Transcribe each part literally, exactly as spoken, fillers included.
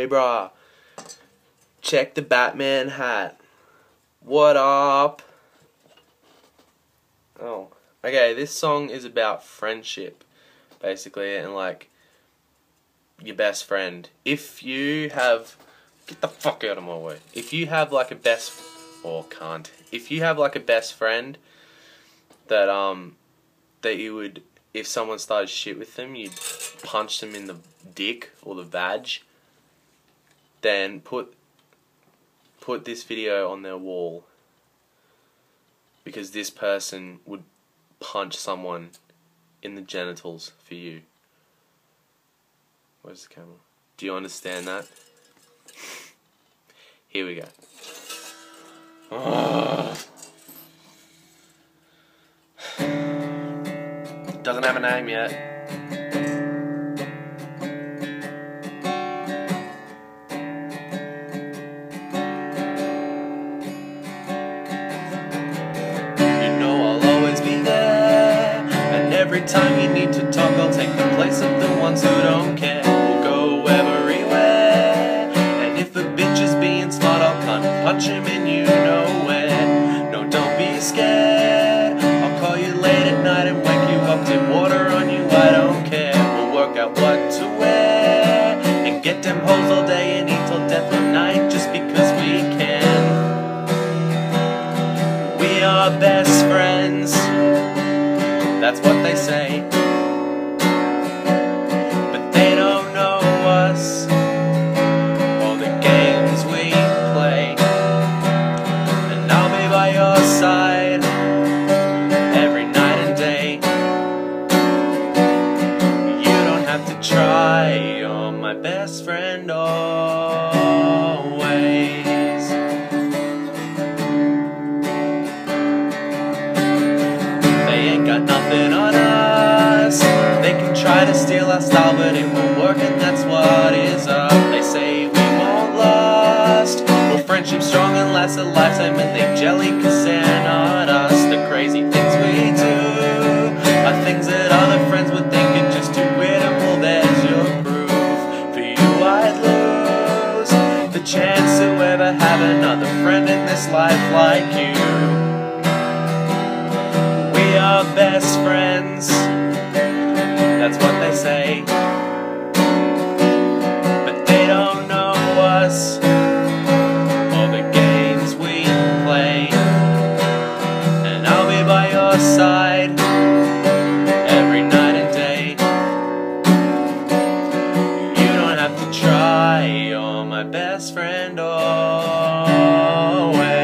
Hey brah, check the Batman hat. What up? Oh, okay, this song is about friendship, basically, and like, your best friend. If you have, get the fuck out of my way. If you have like a best, or can't, if you have like a best friend that, um, that you would, if someone started shit with them, you'd punch them in the dick or the vag, then put put this video on their wall, because this person would punch someone in the genitals for you. Where's the camera? Do you understand that? Here we go. Oh. Doesn't have a name yet. You know I'll always be there, and every time you need to talk I'll take the place of the ones who don't care. We'll go everywhere, and if a bitch is being smart I'll cunt punch him and you know where. No, don't be scared, I'll call you late at night and wake you up to water on you, I don't care. We'll work out what to wear, and get them hoes all day and eat till death of night, just because we can. We are best friends, that's what they say, but they don't know us or the games we play. And I'll be by your side every night and day. You don't have to try, you're my best friend always. They ain't got nothing on us, they can try to steal our style but it won't work, and that's what is up. They say we won't last, well friendship's strong and lasts a lifetime, and they jelly cause they're not us. The crazy things we do are things that other friends would think are just too weird, and well there's your proof. For you I'd lose the chance to ever have another friend in this life like you. We are best friends, that's what they say, but they don't know us or the games we play. And I'll be by your side every night and day. You don't have to try, you're my best friend always.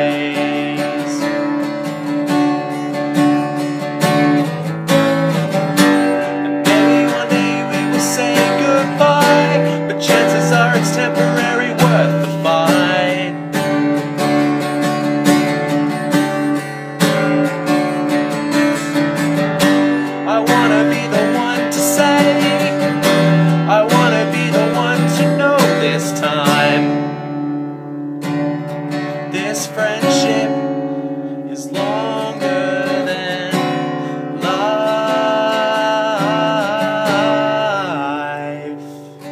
It's temporary, worth the fight. I wanna be the one to say, I wanna be the one to know this time. This friendship is longer than life.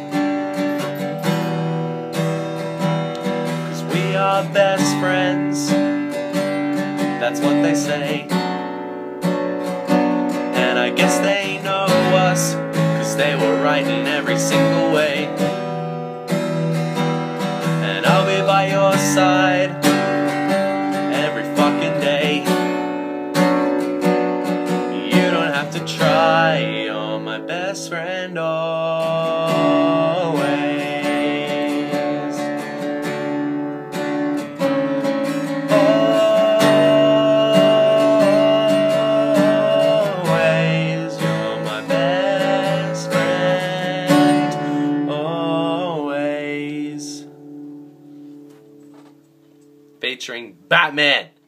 We are best friends, that's what they say. And I guess they know us, cause they were right in every single way. And I'll be by your side every fucking day. You don't have to try, you're my best friend always. Featuring Batman.